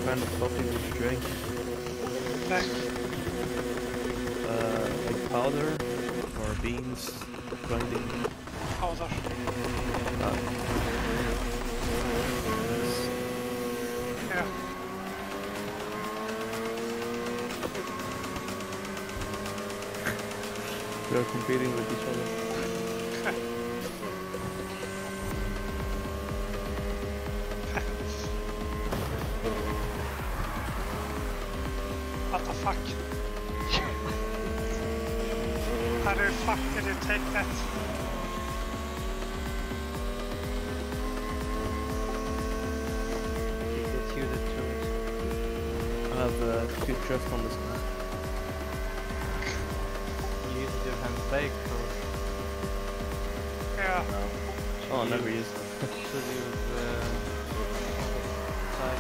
kind of coffee would you drink? Black. Like powder or beans, grinding? Powder. Yeah. We are competing with each other. What the fuck? How the fuck did you take that? It's you that threw it. I have good trust on this guy. You used your hand bake or Yeah. Oh, I never used it. should use side.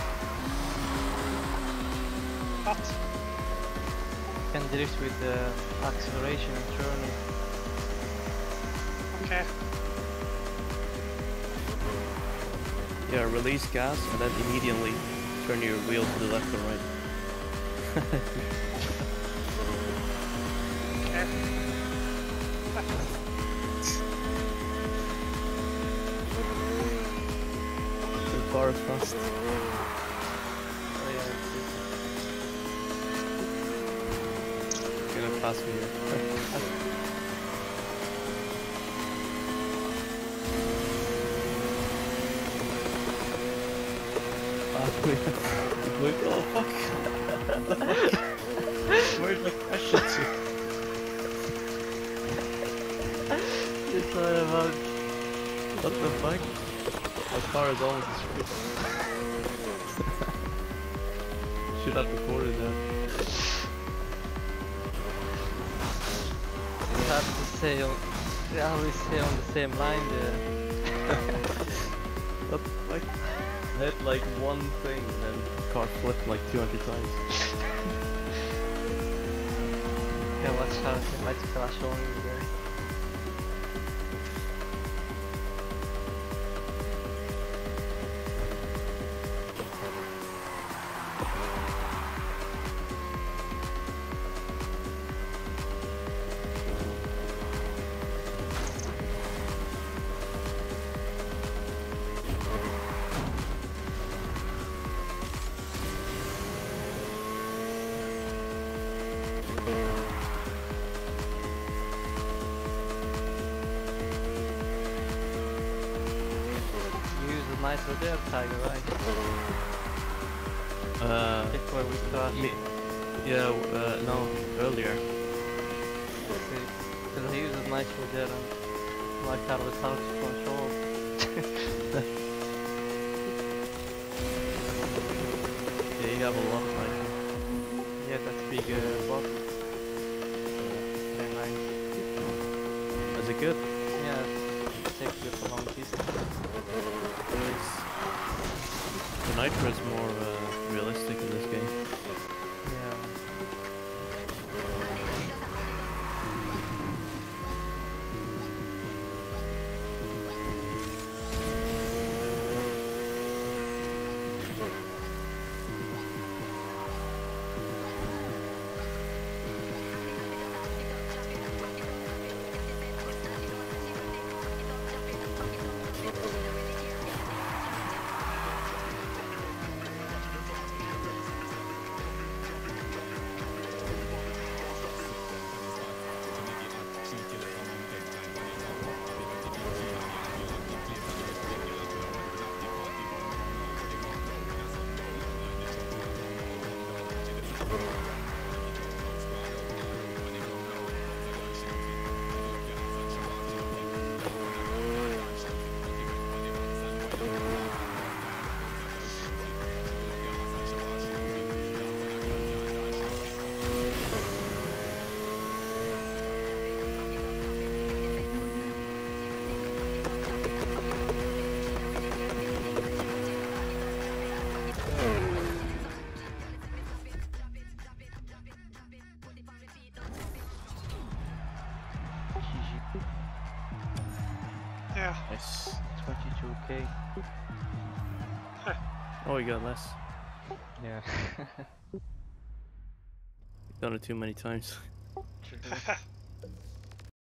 What? You can drift with the acceleration and turning. Okay. Yeah, release gas and then immediately turn your wheel to the left or right. Okay. The car is fast. Oh yeah, It's gonna pass me here. Oh fuck! Where'd my crash hit you? it's all about What the fuck? My car is almost destroyed. Should have recorded that. you have to say on, you always say on the same line there. What the fuck? I hit like one thing and then the car flipped like 200 times. Yeah, watch how it might crash on you there. You use the nitro there, Tiger, right? Before we crashed. Yeah, no, earlier. Because I use the nitro there and my car was out of control. Yeah, you have a lot of nitro. Yeah, that's big bottle. Very nice. Is it good? Yeah, it takes you for long distance. Nice. The nitro is more realistic in this game. Yeah. Yeah. Nice. 22k. Oh, we got less. Yeah. Done it too many times. Should do it.